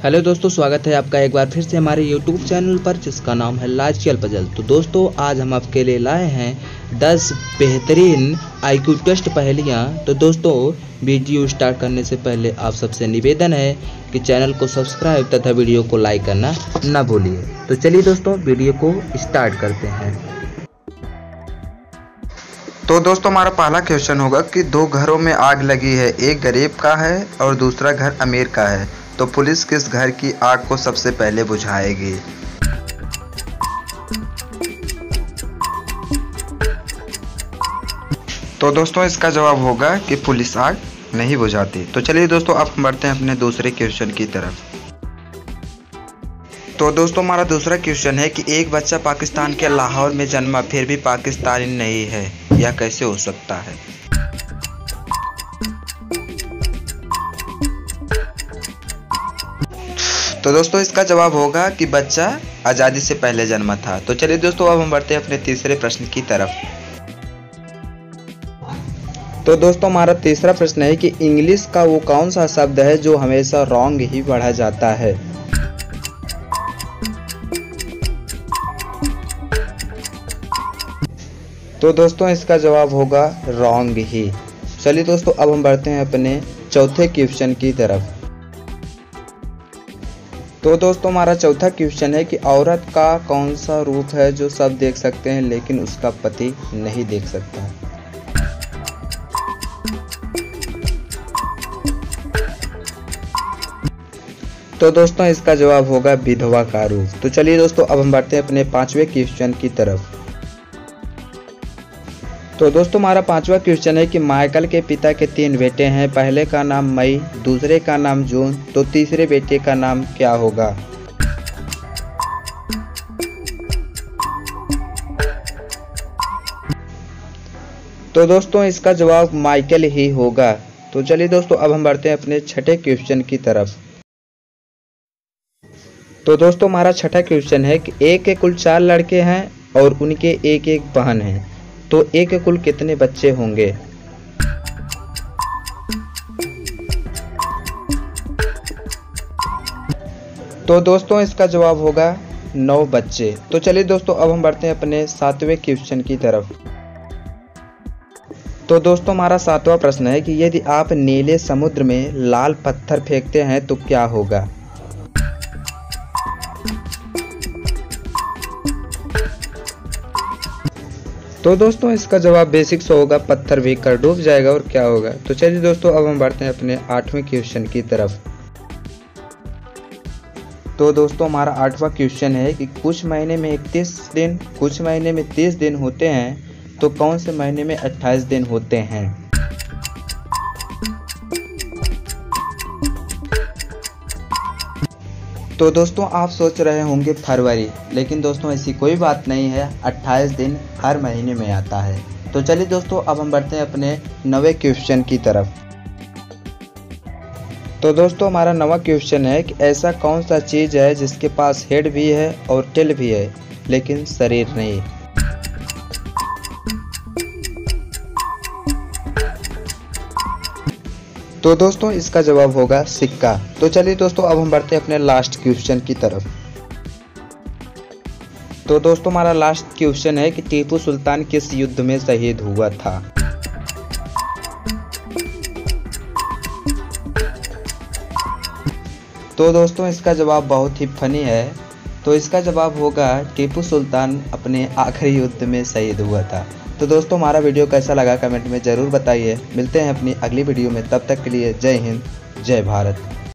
Hello दोस्तों, स्वागत है आपका एक बार फिर से हमारे यूट्यूब चैनल पर जिसका नाम है लाजिकल पजल। तो दोस्तों आज हम आपके लिए लाए हैं 10 बेहतरीन आईक्यू टेस्ट पहेलियाँ। तो दोस्तों वीडियो स्टार्ट करने से पहले आप सबसे निवेदन है कि चैनल को सब्सक्राइब तथा वीडियो को लाइक करना ना भूलिए। तो चलिए दोस्तों वीडियो को स्टार्ट करते हैं। तो दोस्तों हमारा पहला क्वेश्चन होगा कि दो घरों में आग लगी है, एक गरीब का है और दूसरा घर अमीर का है, तो पुलिस किस घर की आग को सबसे पहले बुझाएगी? तो दोस्तों इसका जवाब होगा कि पुलिस आग नहीं बुझाती। तो चलिए दोस्तों अब बढ़ते हैं अपने दूसरे क्वेश्चन की तरफ। तो दोस्तों हमारा दूसरा क्वेश्चन है कि एक बच्चा पाकिस्तान के लाहौर में जन्मा फिर भी पाकिस्तानी नहीं है, यह कैसे हो सकता है? तो दोस्तों इसका जवाब होगा कि बच्चा आज़ादी से पहले जन्मा था। तो चलिए दोस्तों अब हम बढ़ते हैं अपने तीसरे प्रश्न की तरफ। तो दोस्तों हमारा तीसरा प्रश्न है कि इंग्लिश का वो कौन सा शब्द है जो हमेशा रॉन्ग ही पढ़ा जाता है? तो दोस्तों इसका जवाब होगा रॉन्ग ही। चलिए दोस्तों अब हम बढ़ते हैं अपने चौथे क्वेश्चन की तरफ। तो दोस्तों हमारा चौथा क्वेश्चन है कि औरत का कौन सा रूप है जो सब देख सकते हैं लेकिन उसका पति नहीं देख सकता? तो दोस्तों इसका जवाब होगा विधवा का रूप। तो चलिए दोस्तों अब हम बढ़ते हैं अपने पांचवें क्वेश्चन की तरफ। तो दोस्तों हमारा पांचवा क्वेश्चन है कि माइकल के पिता के 3 बेटे हैं, पहले का नाम मई, दूसरे का नाम जून, तो तीसरे बेटे का नाम क्या होगा? तो दोस्तों इसका जवाब माइकल ही होगा। तो चलिए दोस्तों अब हम बढ़ते हैं अपने छठे क्वेश्चन की तरफ। तो दोस्तों हमारा छठा क्वेश्चन है कि एक के कुल 4 लड़के हैं और उनके एक एक बहन है, तो एक के कुल कितने बच्चे होंगे? तो दोस्तों इसका जवाब होगा 9 बच्चे। तो चलिए दोस्तों अब हम बढ़ते हैं अपने 7वें क्वेश्चन की तरफ। तो दोस्तों हमारा 7वां प्रश्न है कि यदि आप नीले समुद्र में लाल पत्थर फेंकते हैं तो क्या होगा? तो दोस्तों इसका जवाब बेसिक से होगा, पत्थर भीग कर डूब जाएगा और क्या होगा? तो चलिए दोस्तों अब हम बढ़ते हैं अपने 8वें क्वेश्चन की तरफ। तो दोस्तों हमारा 8वां क्वेश्चन है कि कुछ महीने में 31 दिन, कुछ महीने में 30 दिन होते हैं, तो कौन से महीने में 28 दिन होते हैं? तो दोस्तों आप सोच रहे होंगे फरवरी, लेकिन दोस्तों ऐसी कोई बात नहीं है, 28 दिन हर महीने में आता है। तो चलिए दोस्तों अब हम बढ़ते हैं अपने 9वें क्वेश्चन की तरफ। तो दोस्तों हमारा 9वां क्वेश्चन है कि ऐसा कौन सा चीज़ है जिसके पास हेड भी है और टेल भी है लेकिन शरीर नहीं? तो दोस्तों इसका जवाब होगा सिक्का। तो चलिए दोस्तों अब हम बढ़ते हैं अपने लास्ट क्वेश्चन की तरफ। तो दोस्तों हमारा लास्ट क्वेश्चन है कि टीपू सुल्तान किस युद्ध में शहीद हुआ था? तो दोस्तों इसका जवाब बहुत ही फनी है। तो इसका जवाब होगा टीपू सुल्तान अपने आखिरी युद्ध में शहीद हुआ था। तो दोस्तों हमारा वीडियो कैसा लगा कमेंट में ज़रूर बताइए। मिलते हैं अपनी अगली वीडियो में, तब तक के लिए जय हिंद, जय भारत।